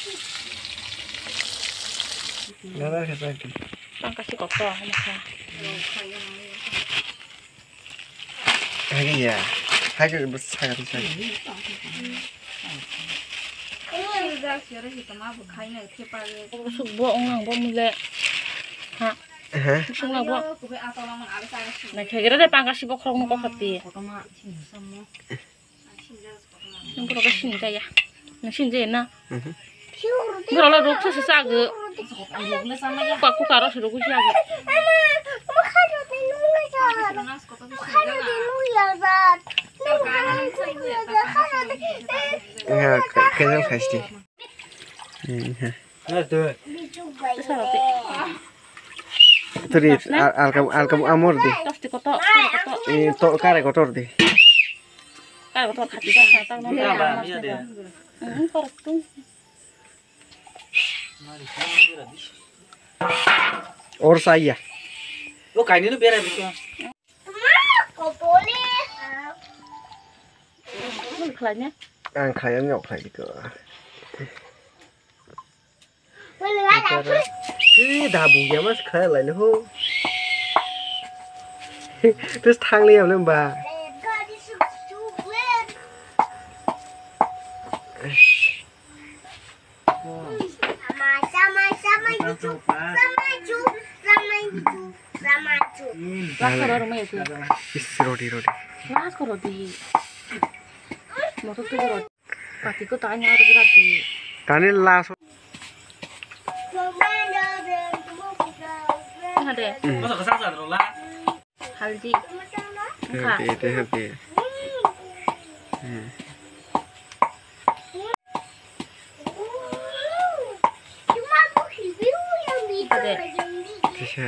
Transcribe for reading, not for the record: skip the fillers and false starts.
Nada que saque. Pangas이 없어. 하니까. 하기야. 하기 뭐 사가지 사기. 뭐 엉망 뭐 물래. 하. 무슨 거 뭐. 나 개그를 pangas이 뭐 그런 거 같지. 너 그러고 신자야. 너 신자나? 너라 록서 사그. 꽉 가라 저러고 시작해. Nga kailan khasti. Turi alkam amor di. To kare kotor di. Kare kotor khati ka tang no. Kortu. Or saya. Lo kainin lu biar habis. Khalanya. Ang kaya nyok khai di ko. Da bu ya mas khai lai ho. Terus thang liam lên bà. Roti. Las ko roti. Mo to roti. Pati ko tanya harus roti. Tani las. Ada. Masa kesasar dulu lah. Haldi. Happy. Bisa.